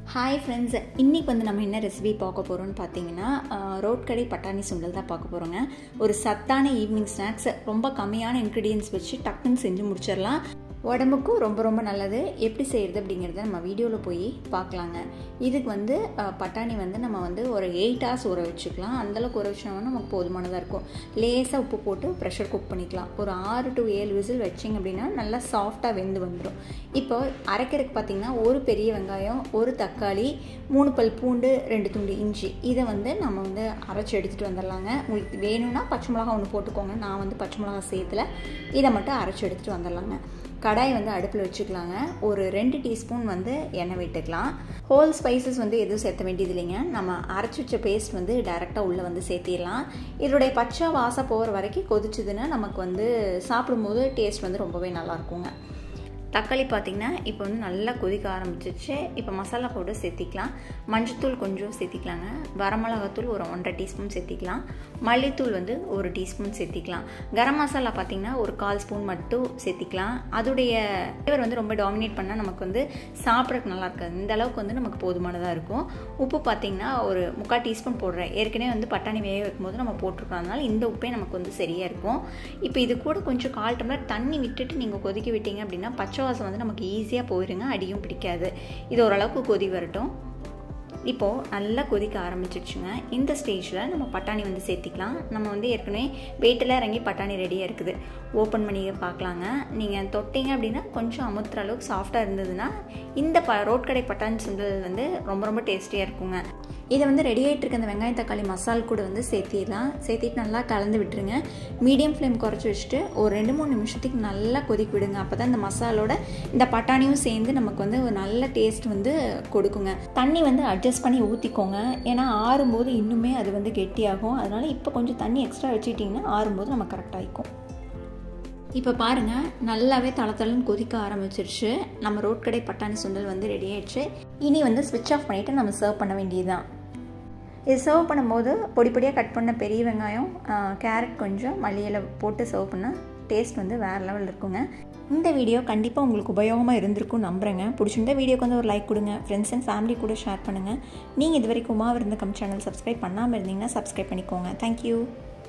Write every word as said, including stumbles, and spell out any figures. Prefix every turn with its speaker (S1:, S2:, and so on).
S1: Hi friends, இன்றைக்கி வந்து நம்ம என்ன ரெசிபி பார்க்க போகிறோம்னு பார்த்தீங்கன்னா ரோட் கடை பட்டாணி சுண்டல் தான் பார்க்க போகிறோங்க. ஒரு சத்தான ஈவினிங் ஸ்நாக்ஸ், ரொம்ப கம்மியான இன்க்ரீடியன்ஸ் வச்சு டக்குன்னு செஞ்சு முடிச்சிடலாம். உடம்புக்கும் ரொம்ப ரொம்ப நல்லது. எப்படி செய்கிறது அப்படிங்கிறத நம்ம வீடியோவில் போய் பார்க்கலாங்க. இதுக்கு வந்து பட்டாணி வந்து நம்ம வந்து ஒரு எயிட் ஹவர்ஸ் ஊற வச்சுக்கலாம். அந்தளவுக்கு ஊற வச்சோம்னா நமக்கு போதுமானதாக இருக்கும். லேசாக உப்பு போட்டு ப்ரெஷர் குக் பண்ணிக்கலாம். ஒரு ஆறு டு ஏழு விசில் வச்சிங்க அப்படின்னா நல்லா சாஃப்டாக வெந்து வந்துடும். இப்போ அரைக்கிறதுக்கு பார்த்திங்கன்னா ஒரு பெரிய வெங்காயம், ஒரு தக்காளி, மூணு பல் பூண்டு, ரெண்டு துண்டு இஞ்சி, இதை வந்து நம்ம வந்து அரைச்சி எடுத்துகிட்டு வந்துடலாங்க. உங்களுக்கு வேணும்னா பச்சை மிளகா ஒன்று போட்டுக்கோங்க. நான் வந்து பச்சை மிளகா சேர்த்துல இதை மட்டும் அரைச்சி எடுத்துகிட்டு வந்துடலாங்க. கடாய் வந்து அடுப்பில் வச்சுக்கலாங்க. ஒரு ரெண்டு டீஸ்பூன் வந்து எண்ணெய் விட்டுக்கலாம். ஹோல் ஸ்பைசஸ் வந்து எதுவும் சேர்த்த வேண்டியது இல்லைங்க. நம்ம அரைச்சி வச்ச பேஸ்ட் வந்து டைரெக்டாக உள்ளே வந்து சேர்த்திடலாம். இதனுடைய பச்சை வாசம் போகிற வரைக்கும் கொதிச்சுதுன்னா நமக்கு வந்து சாப்பிடும்போது டேஸ்ட் வந்து ரொம்பவே நல்லாயிருக்குங்க. தக்காளி பார்த்திங்கன்னா இப்போ வந்து நல்லா கொதிக்க ஆரம்பிச்சிச்சு. இப்போ மசாலா பவுடர் சேர்த்திக்கலாம். மஞ்சத்தூள் கொஞ்சம் சேர்த்திக்கலாங்க. வரமிளகாத்தூள் ஒரு ஒன்றரை டீஸ்பூன் சேர்த்திக்கலாம். மல்லித்தூள் வந்து ஒரு டீஸ்பூன் சேர்த்திக்கலாம். கரம் மசாலா பார்த்திங்கன்னா ஒரு கால் ஸ்பூன் மட்டும் சேர்த்திக்கலாம். அதோடைய ஃப்ளேவர் வந்து ரொம்ப டாமினேட் பண்ணால் நமக்கு வந்து சாப்பிட்றதுக்கு நல்லா இருக்காது. இந்த அளவுக்கு வந்து நமக்கு போதுமானதாக இருக்கும். உப்பு பார்த்திங்கன்னா ஒரு முக்கால் டீஸ்பூன் போடுறேன். ஏற்கனவே வந்து பட்டாணி வேக வைக்கும்போது நம்ம போட்டிருக்கோம். அதனால இந்த உப்பே நமக்கு வந்து சரியாக இருக்கும். இப்போ இது கூட கொஞ்சம் கால் டம்ளர் தண்ணி விட்டுட்டு நீங்கள் கொதிக்க விட்டீங்க அப்படின்னா பச்சை வாசம் வந்து நமக்கு ஈஸியாக போயிடுங்க, அடியும் பிடிக்காது. இது ஓரளவுக்கு கொதி வரட்டும். இப்போது நல்லா கொதிக்க ஆரம்பிச்சிடுச்சுங்க. இந்த ஸ்டேஜில் நம்ம பட்டாணி வந்து சேர்த்திக்கலாம். நம்ம வந்து ஏற்கனவே வெயிட்டில் இறங்கி பட்டாணி ரெடியாக இருக்குது. ஓப்பன் பண்ணி பார்க்கலாங்க. நீங்கள் தொட்டிங்க அப்படின்னா கொஞ்சம் அமுத்துற அளவுக்கு சாஃப்டாக இருந்ததுன்னா இந்த ப ரோட் கடை பட்டாணி சுண்டல் வந்து ரொம்ப ரொம்ப டேஸ்டியாக இருக்குங்க. இதை வந்து ரெடி ஆகிட்டு இருக்க அந்த வெங்காயம் தக்காளி மசால் கூட வந்து சேர்த்திடலாம். சேர்த்திட்டு நல்லா கலந்து விட்டுருங்க. மீடியம் ஃப்ளேம் குறைச்சி வச்சுட்டு ஒரு ரெண்டு மூணு நிமிஷத்துக்கு நல்லா கொதிக்க விடுங்க. அப்போ தான் இந்த மசாலோட இந்த பட்டாணியும் சேர்ந்து நமக்கு வந்து ஒரு நல்ல டேஸ்ட் வந்து கொடுக்குங்க. தண்ணி வந்து அட்ஜஸ்ட் பண்ணி ஊற்றிக்கோங்க. ஏன்னா ஆறும்போது இன்னுமே அது வந்து கெட்டியாகும். அதனால் இப்போ கொஞ்சம் தண்ணி எக்ஸ்ட்ரா வச்சுக்கிட்டிங்கன்னா ஆறும்போது நம்ம கரெக்டாக இருக்கும். இப்போ பாருங்கள், நல்லாவே தளத்தளன்னு கொதிக்க ஆரம்பிச்சிருச்சு. நம்ம ரோட் கடை பட்டாணி சுண்டல் வந்து ரெடி ஆகிடுச்சு. இனி வந்து ஸ்விட்ச் ஆஃப் பண்ணிவிட்டு நம்ம சர்வ் பண்ண வேண்டியதுதான். இது சர்வ் பண்ணும்போது பொடி பொடியாக கட் பண்ண பெரிய வெங்காயம், கேரட் கொஞ்சம் மல்லியில போட்டு சர்வ் பண்ணால் டேஸ்ட் வந்து வேறு லெவலில் இருக்குங்க. இந்த வீடியோ கண்டிப்பாக உங்களுக்கு உபயோகமாக இருந்திருக்கும் நம்புகிறேங்க. பிடிச்சிருந்த வீடியோக்கு வந்து ஒரு லைக் கொடுங்க. ஃப்ரெண்ட்ஸ் அண்ட் ஃபேமிலி கூட ஷேர் பண்ணுங்கள். நீங்கள் இது வரைக்கும் உமா விருந்தகம் சேனல் சப்ஸ்கிரைப் பண்ணாமல் இருந்தீங்கன்னா சப்ஸ்கிரைப் பண்ணிக்கோங்க. தேங்க்யூ.